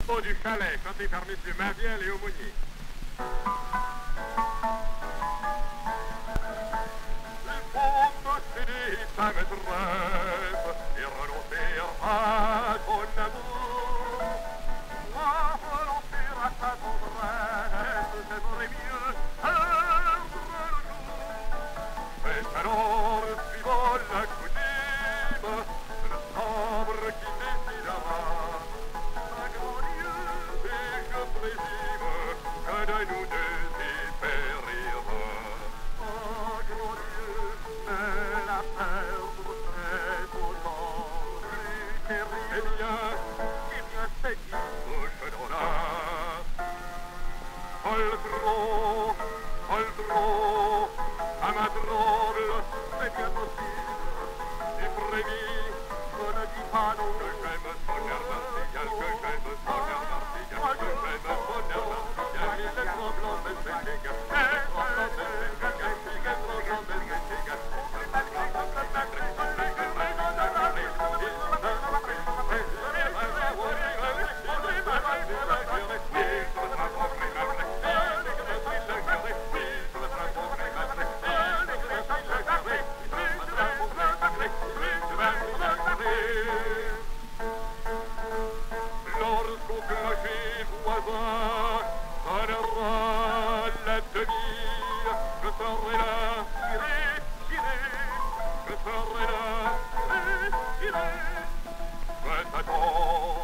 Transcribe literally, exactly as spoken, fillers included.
Au du chalet, chanté par messieurs Maviel et Aumônier. Il faut posséder sa maîtresse et renoncer à son amour. Moi, renoncer à sa tendresse, j'aimerais mieux perdre le jour. Mais alors, suivant la coutume, le sabre qui décidera. Je présume que de nous deux il fait rire. Oh, grand Dieu, mais la perdre c'est autant plus terrible. Eh bien, eh bien, c'est qui touche dans la Poltron, Poltron, à ma drôle, c'est bien possible. Et prévis, je ne dis pas non que j'aime son air martial, que j'aime son air martial, que j'aime son air martial. Il est trop blanc, mais c'est égal. Il est trop blanc, mais c'est égal. Il est trop blanc, mais c'est égal. Lorsqu'au clocher voisin sonnera la demi, je serai là, j'irai, j'irai, je serai là, j'irai, j'irai. Je t'attends.